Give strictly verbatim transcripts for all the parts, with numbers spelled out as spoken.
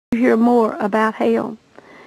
to hear more about hell.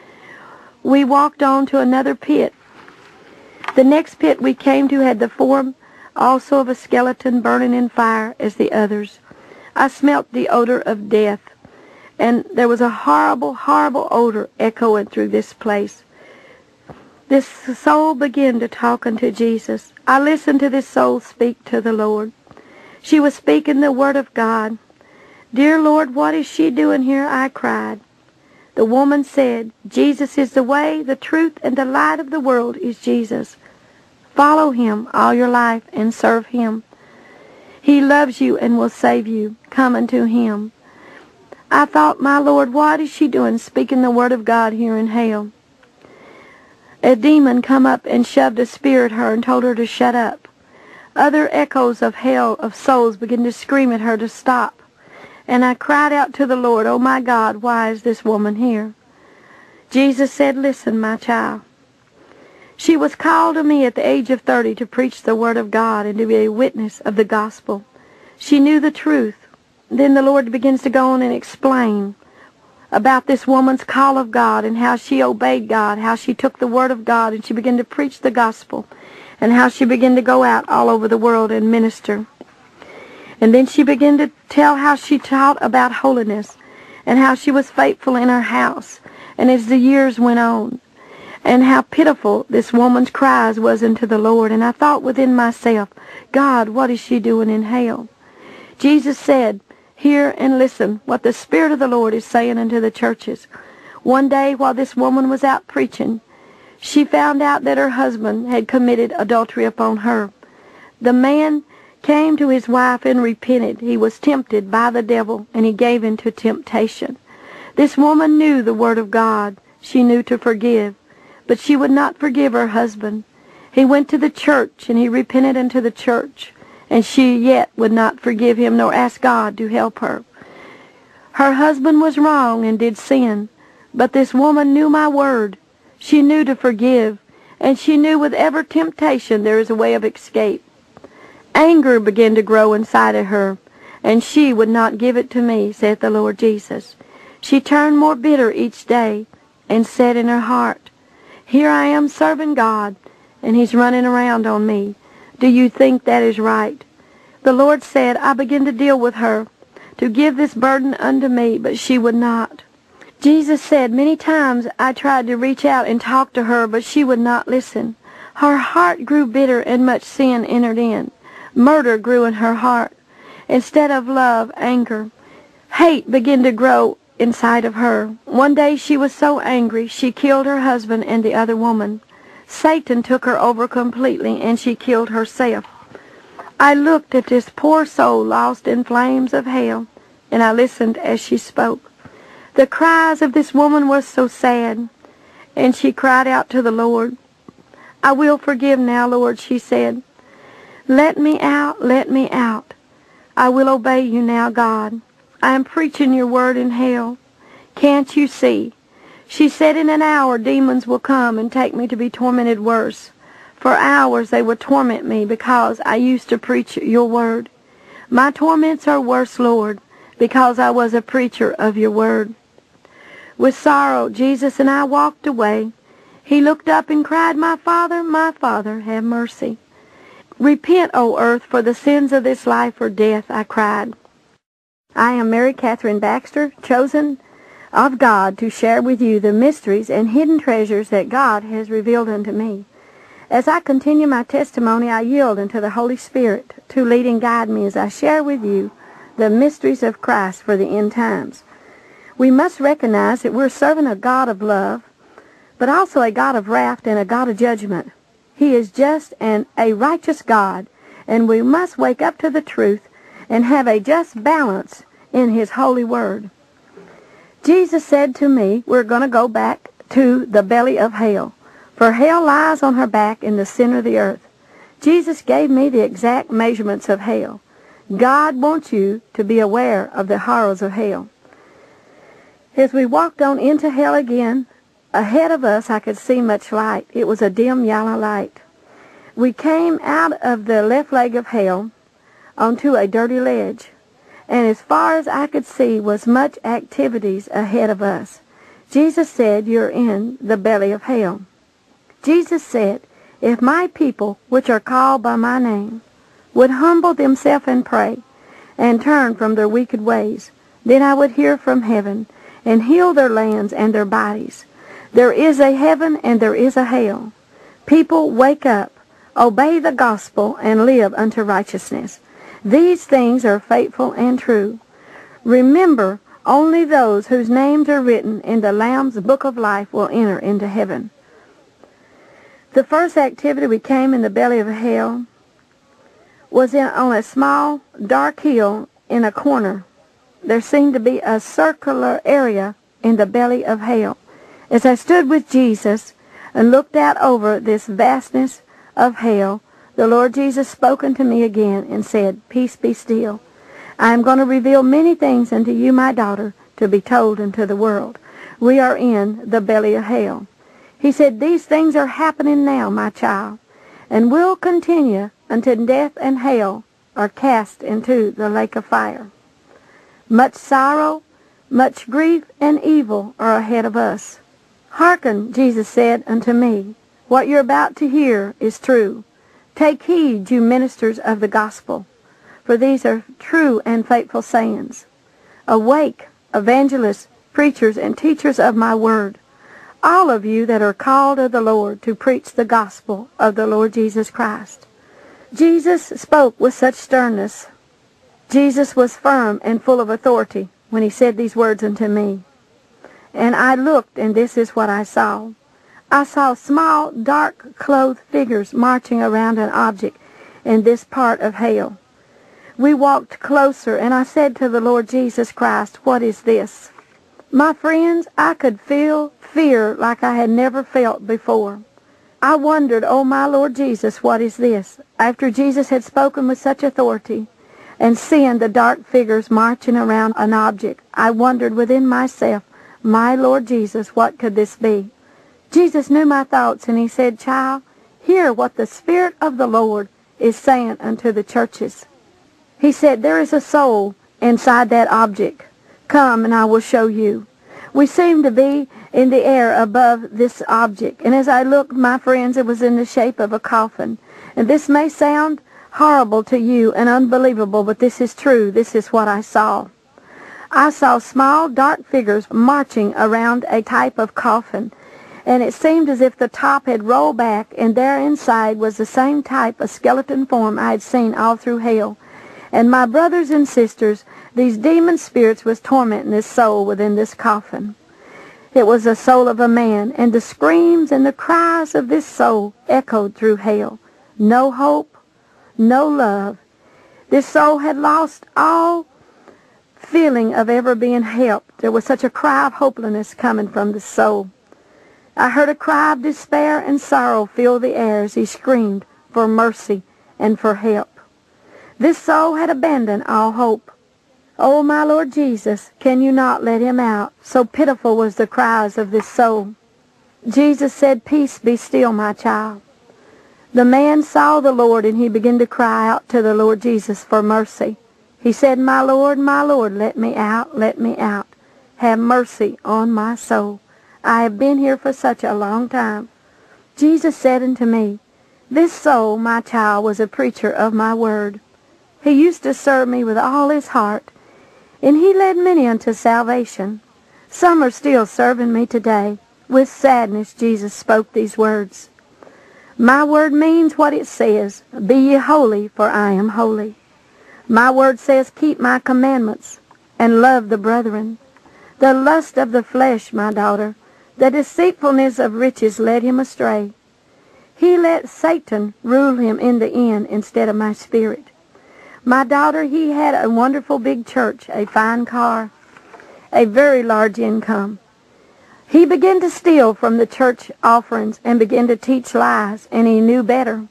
We walked on to another pit. The next pit we came to had the form also of a skeleton burning in fire as the others. I smelt the odor of death, and there was a horrible, horrible odor echoing through this place. This soul began to talk unto Jesus. I listened to this soul speak to the Lord. She was speaking the word of God. "Dear Lord, what is she doing here?" I cried. The woman said, "Jesus is the way, the truth, and the light of the world is Jesus. Follow him all your life and serve him. He loves you and will save you. Come unto him." I thought, my Lord, what is she doing speaking the word of God here in hell? A demon come up and shoved a spear at her and told her to shut up. Other echoes of hell, of souls, began to scream at her to stop. And I cried out to the Lord, "Oh my God, why is this woman here?" Jesus said, "Listen, my child. She was called to me at the age of thirty to preach the word of God and to be a witness of the gospel. She knew the truth." Then the Lord begins to go on and explain about this woman's call of God and how she obeyed God, how she took the word of God and she began to preach the gospel, and how she began to go out all over the world and minister. And then she began to tell how she taught about holiness and how she was faithful in her house. And as the years went on, and how pitiful this woman's cries was unto the Lord. And I thought within myself, God, what is she doing in hell? Jesus said, "Hear and listen what the Spirit of the Lord is saying unto the churches." One day while this woman was out preaching, she found out that her husband had committed adultery upon her. The man came to his wife and repented. He was tempted by the devil, and he gave in to temptation. This woman knew the word of God. She knew to forgive, but she would not forgive her husband. He went to the church, and he repented unto the church, and she yet would not forgive him nor ask God to help her. Her husband was wrong and did sin, but this woman knew my word. She knew to forgive, and she knew with every temptation there is a way of escape. Anger began to grow inside of her, and she would not give it to me, saith the Lord Jesus. She turned more bitter each day and said in her heart, "Here I am serving God, and he's running around on me. Do you think that is right?" The Lord said, I began to deal with her, to give this burden unto me, but she would not. Jesus said, many times I tried to reach out and talk to her, but she would not listen. Her heart grew bitter, and much sin entered in. Murder grew in her heart. Instead of love, anger. Hate began to grow inside of her. One day she was so angry, she killed her husband and the other woman. Satan took her over completely, and she killed herself. I looked at this poor soul lost in flames of hell, and I listened as she spoke. The cries of this woman were so sad, and she cried out to the Lord. "I will forgive now, Lord," she said. "Let me out, let me out. I will obey you now, God. I am preaching your word in hell. Can't you see?" She said, "In an hour demons will come and take me to be tormented worse. For hours they will torment me because I used to preach your word. My torments are worse, Lord, because I was a preacher of your word." With sorrow, Jesus and I walked away. He looked up and cried, "My Father, my Father, have mercy. Repent, O earth, for the sins of this life or death," I cried. I am Mary Catherine Baxter, chosen of God to share with you the mysteries and hidden treasures that God has revealed unto me. As I continue my testimony, I yield unto the Holy Spirit to lead and guide me as I share with you the mysteries of Christ for the end times. We must recognize that we're serving a God of love, but also a God of wrath and a God of judgment. He is just and a righteous God, and we must wake up to the truth and have a just balance in his holy word. Jesus said to me, we're going to go back to the belly of hell, for hell lies on her back in the center of the earth. Jesus gave me the exact measurements of hell. God wants you to be aware of the horrors of hell. As we walked on into hell again, ahead of us I could see much light. It was a dim yellow light. We came out of the left leg of hell onto a dirty ledge, and as far as I could see was much activities ahead of us. Jesus said, "You're in the belly of hell." Jesus said, "If my people, which are called by my name, would humble themselves and pray, and turn from their wicked ways, then I would hear from heaven, and heal their lands and their bodies." There is a heaven and there is a hell. People, wake up, obey the gospel, and live unto righteousness. These things are faithful and true. Remember, only those whose names are written in the Lamb's book of life will enter into heaven. The first activity we came in the belly of hell was in, on a small, dark hill in a corner. There seemed to be a circular area in the belly of hell. As I stood with Jesus and looked out over this vastness of hell, the Lord Jesus spoke unto me again and said, "Peace, be still. I am going to reveal many things unto you, my daughter, to be told unto the world." We are in the belly of hell. He said, "These things are happening now, my child, and will continue until death and hell are cast into the lake of fire." Much sorrow, much grief, and evil are ahead of us. "Hearken," Jesus said unto me, "what you're about to hear is true. Take heed, you ministers of the gospel, for these are true and faithful sayings. Awake, evangelists, preachers, and teachers of my word, all of you that are called of the Lord to preach the gospel of the Lord Jesus Christ." Jesus spoke with such sternness. Jesus was firm and full of authority when he said these words unto me. And I looked, and this is what I saw. I saw small, dark-clothed figures marching around an object in this part of hell. We walked closer, and I said to the Lord Jesus Christ, "What is this?" My friends, I could feel fear like I had never felt before. I wondered, "Oh, my Lord Jesus, what is this?" After Jesus had spoken with such authority, and seeing the dark figures marching around an object, I wondered within myself, "My Lord Jesus, what could this be?" Jesus knew my thoughts, and he said, "Child, hear what the Spirit of the Lord is saying unto the churches." He said, "There is a soul inside that object. Come, and I will show you." We seemed to be in the air above this object, and as I looked, my friends, it was in the shape of a coffin. And this may sound horrible to you and unbelievable, but this is true. This is what I saw. I saw small, dark figures marching around a type of coffin, and it seemed as if the top had rolled back, and there inside was the same type of skeleton form I had seen all through hell. And my brothers and sisters, these demon spirits was tormenting this soul within this coffin. It was the soul of a man, and the screams and the cries of this soul echoed through hell. No hope, no love. This soul had lost all feeling of ever being helped. There was such a cry of hopelessness coming from the soul. I heard a cry of despair and sorrow fill the air as he screamed for mercy and for help. This soul had abandoned all hope. "Oh, my Lord Jesus, can you not let him out?" So pitiful was the cries of this soul. Jesus said, "Peace, be still, my child." The man saw the Lord, and he began to cry out to the Lord Jesus for mercy. He said, "My Lord, my Lord, let me out, let me out. Have mercy on my soul. I have been here for such a long time." Jesus said unto me, "This soul, my child, was a preacher of my word. He used to serve me with all his heart, and he led many unto salvation. Some are still serving me today." With sadness, Jesus spoke these words. My word means what it says. "Be ye holy, for I am holy." My word says, "Keep my commandments and love the brethren." The lust of the flesh, my daughter, the deceitfulness of riches led him astray. He let Satan rule him in the end instead of my spirit. My daughter, he had a wonderful big church, a fine car, a very large income. He began to steal from the church offerings and began to teach lies, and he knew better.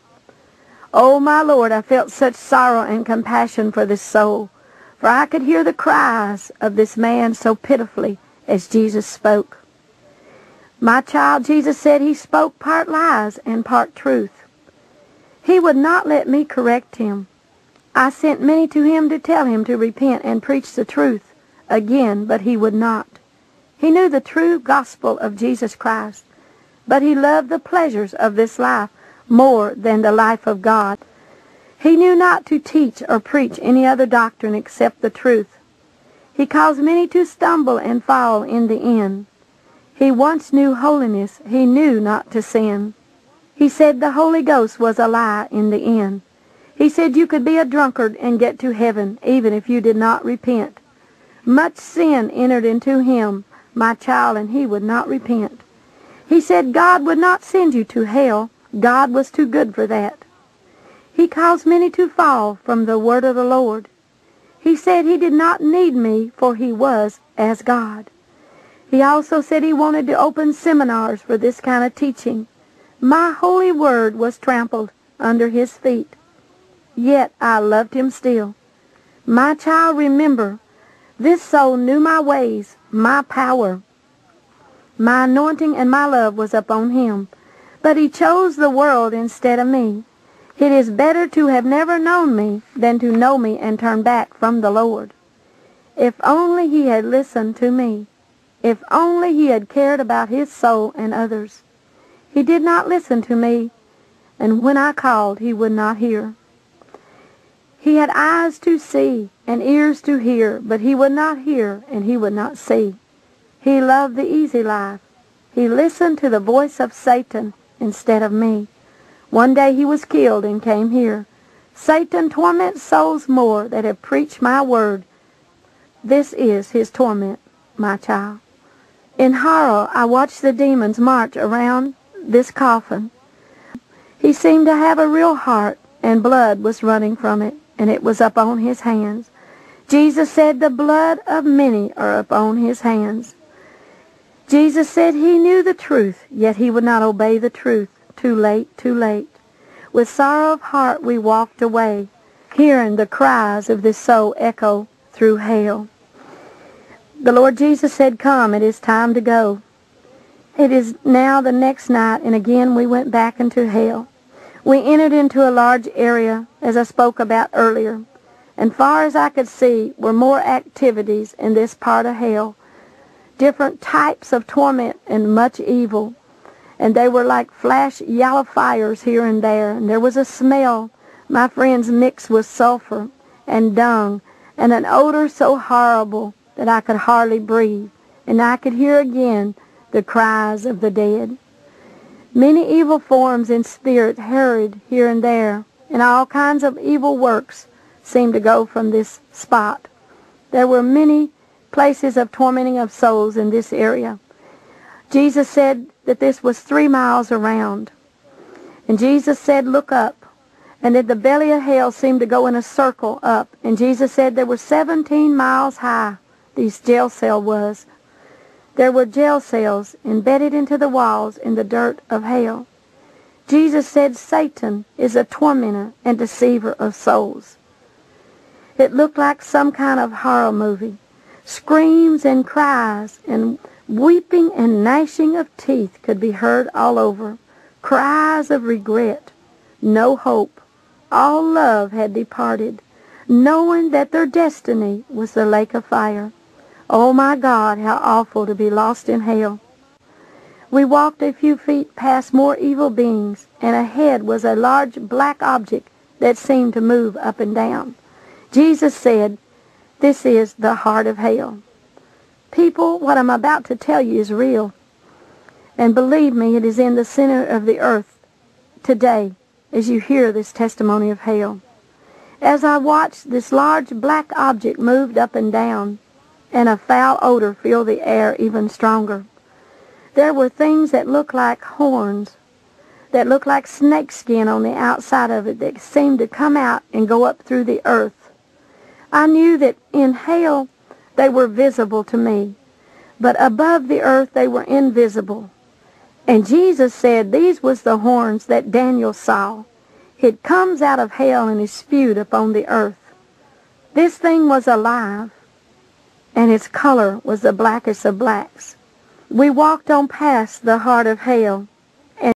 Oh, my Lord, I felt such sorrow and compassion for this soul, for I could hear the cries of this man so pitifully as Jesus spoke. My child, Jesus said he spoke part lies and part truth. He would not let me correct him. I sent many to him to tell him to repent and preach the truth again, but he would not. He knew the true gospel of Jesus Christ, but he loved the pleasures of this life more than the life of God. He knew not to teach or preach any other doctrine except the truth. He caused many to stumble and fall in the end. He once knew holiness, he knew not to sin. He said the Holy Ghost was a lie in the end. He said you could be a drunkard and get to heaven even if you did not repent. Much sin entered into him, my child, and he would not repent. He said God would not send you to hell. God was too good for that. He caused many to fall from the word of the Lord. He said he did not need me, for he was as God. He also said he wanted to open seminars for this kind of teaching. My holy word was trampled under his feet. Yet I loved him still. My child, remember, this soul knew my ways, my power. My anointing and my love was upon him, but he chose the world instead of me. It is better to have never known me than to know me and turn back from the Lord. If only he had listened to me. If only he had cared about his soul and others. He did not listen to me, and when I called, he would not hear. He had eyes to see and ears to hear, but he would not hear and he would not see. He loved the easy life. He listened to the voice of Satan instead of me. One day he was killed and came here. Satan torments souls more that have preached my word. This is his torment, my child. In horror, I watched the demons march around this coffin. He seemed to have a real heart, and blood was running from it, and it was upon his hands. Jesus said the blood of many are upon his hands. Jesus said he knew the truth, yet he would not obey the truth. Too late, too late. With sorrow of heart we walked away, hearing the cries of this soul echo through hell. The Lord Jesus said, come, it is time to go. It is now the next night, and again we went back into hell. We entered into a large area, as I spoke about earlier, and far as I could see were more activities in this part of hell, different types of torment and much evil, and they were like flash yellow fires here and there, and there was a smell, my friends, mixed with sulfur and dung, and an odor so horrible that I could hardly breathe, and I could hear again the cries of the dead. Many evil forms in spirit hurried here and there, and all kinds of evil works seemed to go from this spot. There were many places of tormenting of souls in this area. Jesus said that this was three miles around. And Jesus said, look up. And that the belly of hell seemed to go in a circle up. And Jesus said there were seventeen miles high, these jail cell was. There were jail cells embedded into the walls in the dirt of hell. Jesus said Satan is a tormentor and deceiver of souls. It looked like some kind of horror movie. Screams and cries and weeping and gnashing of teeth could be heard all over. Cries of regret, no hope. All love had departed, knowing that their destiny was the lake of fire. Oh my God, how awful to be lost in hell. We walked a few feet past more evil beings, and ahead was a large black object that seemed to move up and down. Jesus said, this is the heart of hell. People, what I'm about to tell you is real. And believe me, it is in the center of the earth today as you hear this testimony of hell. As I watched, this large black object moved up and down, and a foul odor filled the air even stronger. There were things that looked like horns, that looked like snake skin on the outside of it, that seemed to come out and go up through the earth. I knew that in hell they were visible to me, but above the earth they were invisible. And Jesus said these was the horns that Daniel saw. It comes out of hell and is spewed upon the earth. This thing was alive, and its color was the blackest of blacks. We walked on past the heart of hell,